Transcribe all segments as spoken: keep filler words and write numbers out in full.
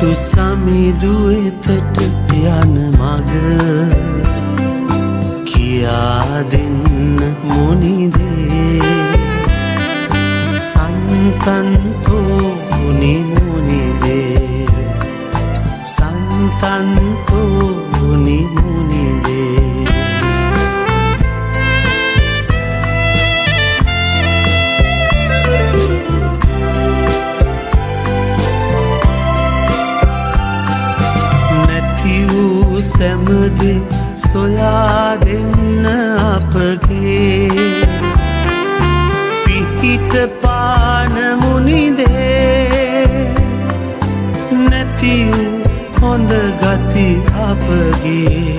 කිතු සමිඳු වෙතට යන මග කියා දෙන්න මොනිදේ සන්තන්තෝ මුනි මුනිදේ සන්තන්තෝ මුනි මුනිදේ සැමදි සොයා දෙන්න අපගේ පිහිට පාන මුනිදේ නැති හොඳ ගති අපගේ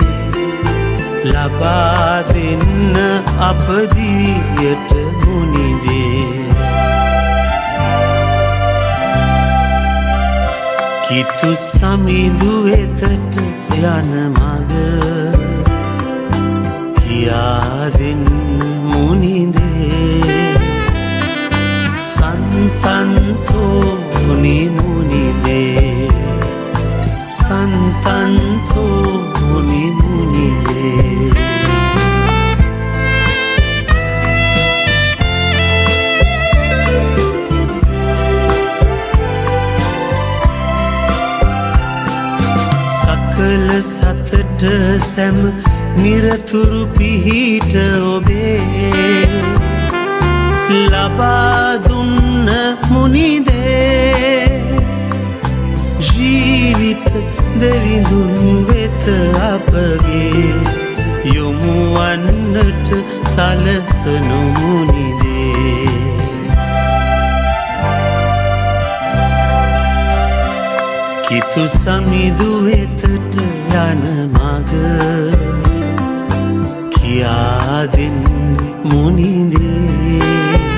ලබා දෙන්න අප දිවියට මුනිදේ කිතු සමිඳු වෙතට යන මග කියා දෙන්න මුනිදේ සන්තන්තෝ මුනි මුනිදේ සන්තන්තෝ මුනි මුනිදේ සකල සතට සැම නිරතුරු පිහිට ඔබේ ලබා දුන්න මුනිදේ ජීවිත දෙවිඳුන් වෙත අපගේ යොමු වන්නට සලසනු මුනිදේ කිතු සමිඳු වෙතට යන මග කියා දෙන්න මුනිදේ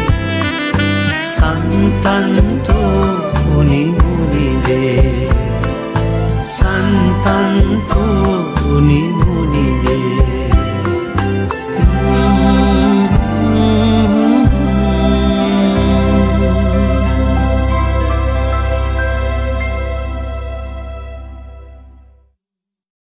සන්තන්තෝ මුනි මුනිදේ සන්තන්තෝ මුනි